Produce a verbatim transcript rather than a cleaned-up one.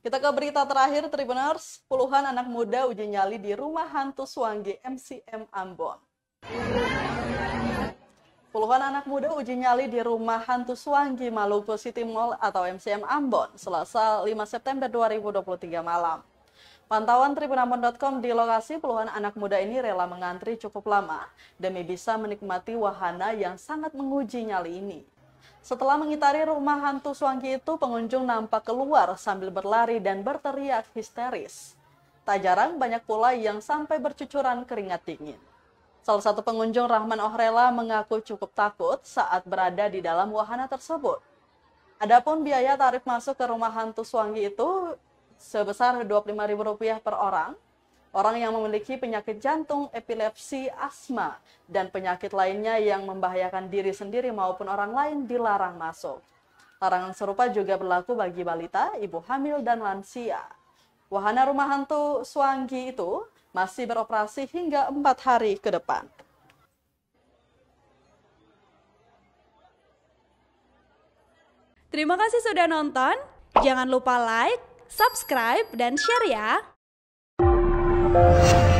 Kita ke berita terakhir, Tribuners. Puluhan anak muda uji nyali di rumah hantu Suanggi M C M Ambon. Puluhan anak muda uji nyali di rumah hantu Suanggi Maluku City Mall atau M C M Ambon, Selasa lima September dua ribu dua puluh tiga malam. Pantauan tribun ambon titik com di lokasi, puluhan anak muda ini rela mengantri cukup lama demi bisa menikmati wahana yang sangat menguji nyali ini. Setelah mengitari rumah hantu Suanggi itu, pengunjung nampak keluar sambil berlari dan berteriak histeris. Tak jarang banyak pula yang sampai bercucuran keringat dingin. Salah satu pengunjung, Rahman Ohrela, mengaku cukup takut saat berada di dalam wahana tersebut. Adapun biaya tarif masuk ke rumah hantu Suanggi itu sebesar dua puluh lima ribu rupiah per orang. Orang yang memiliki penyakit jantung, epilepsi, asma, dan penyakit lainnya yang membahayakan diri sendiri maupun orang lain dilarang masuk. Larangan serupa juga berlaku bagi balita, ibu hamil, dan lansia. Wahana rumah hantu Suanggi itu masih beroperasi hingga empat hari ke depan. Terima kasih sudah nonton. Jangan lupa like, subscribe, dan share ya.